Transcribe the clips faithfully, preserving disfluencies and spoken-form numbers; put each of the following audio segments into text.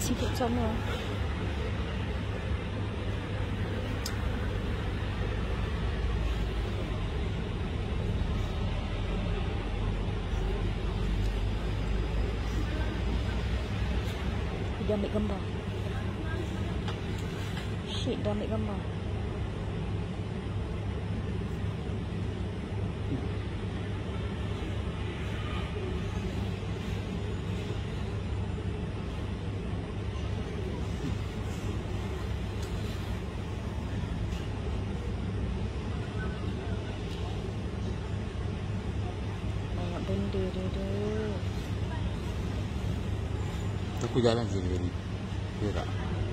seafood sama. Dia ambil gambar. Shit, dia ambil gambar. Banyak benda dia ada. Aku jalan sini tadi. Dia tak.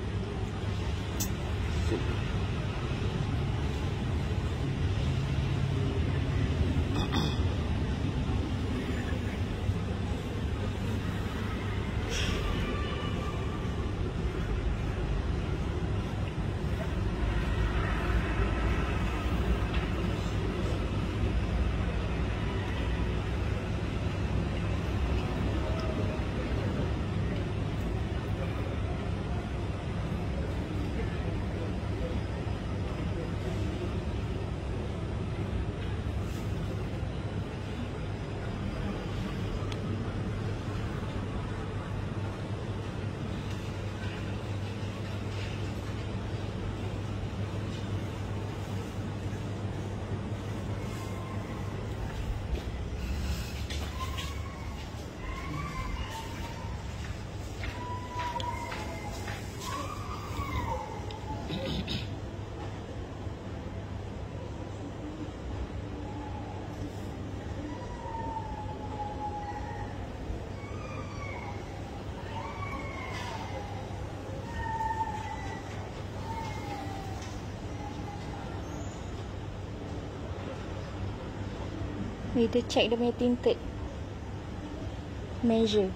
Ni dia check dia punya tinted measure.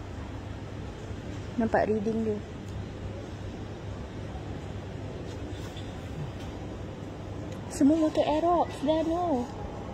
Nampak reading dia. Semua motor Aerox dah no.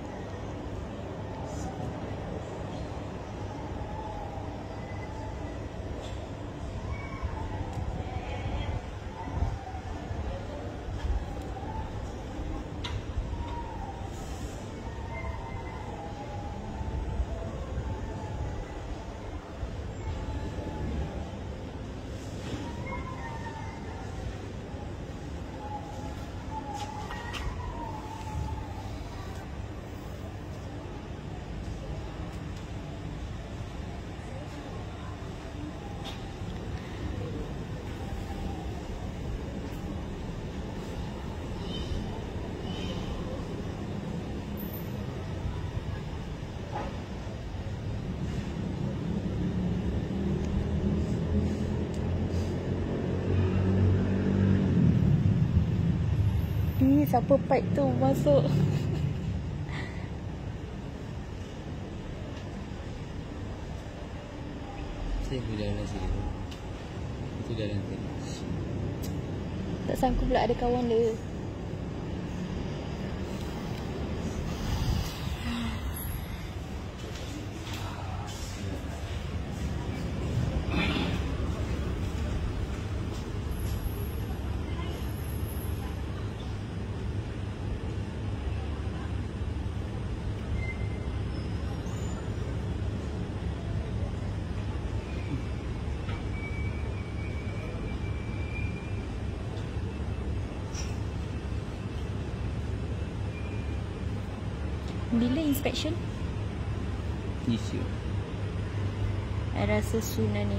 Ni siapa pipe tu masuk? Saya aku jalan sini. Itu jalan tadi. Tak sangka pula ada kawan dia. Bila inspection? This year. I rasa soon lah ni.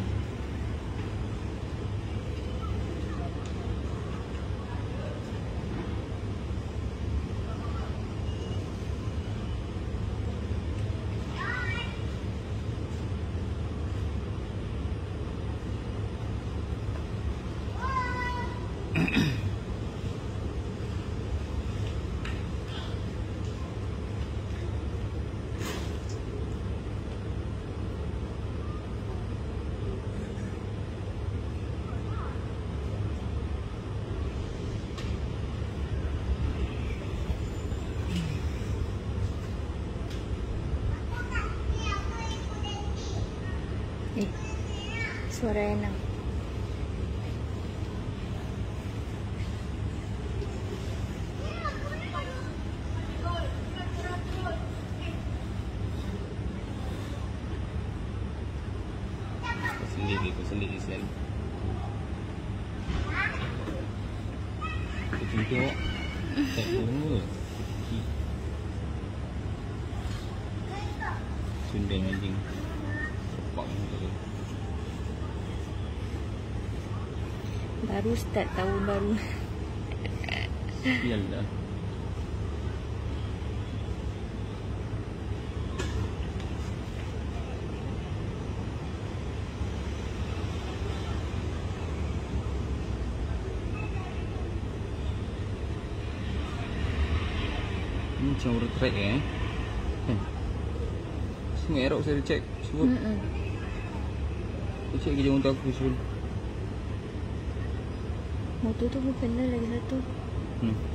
Eh, suara Enang. selit dia, kau selit dia selalu. Kau tunjuk. Tak semua. Sundang anjing. Sepak muka tu. Baru start tahun baru. Sial dah. Ini macam orang track eh. Hmm. Semua error saya check sebut. Hmm. Saya check kerja untuk aku sebut. Motor tu pun kena lagi satu. Hmm.